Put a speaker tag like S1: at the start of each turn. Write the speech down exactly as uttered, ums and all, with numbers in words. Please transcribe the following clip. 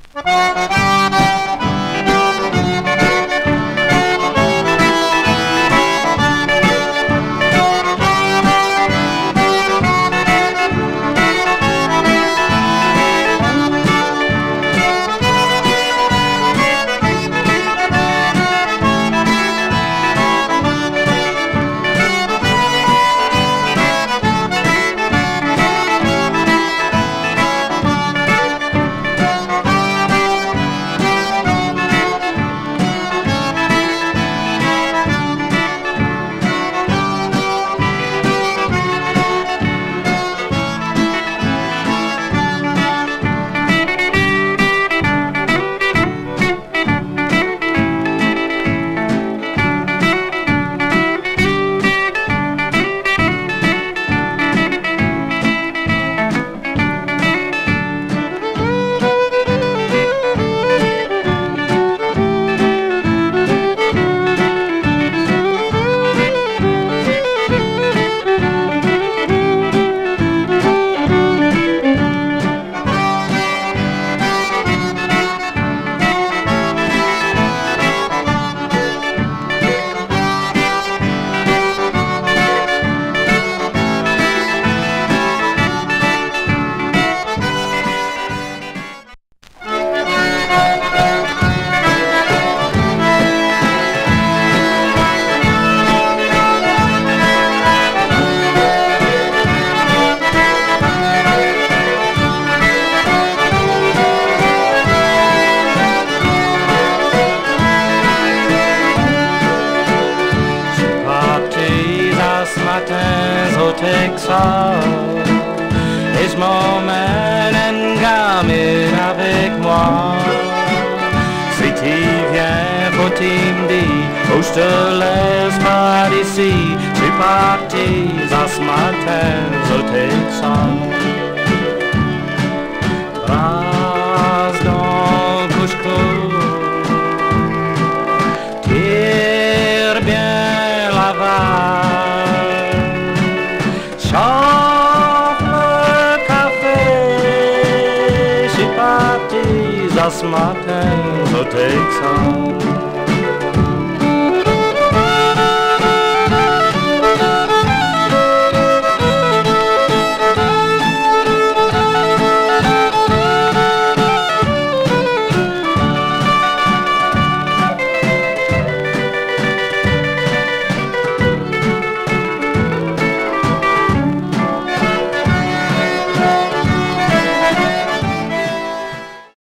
S1: Texas et je m'emmène une gamine avec moi. Si tu viens, faut-il me dire, oh je te laisse pas d'ici. Tu partis à ce matin au Texas. Rase dans le couche-cou, tire bien la vague, chauffe le café. Je suis parti à ce matin au Texas.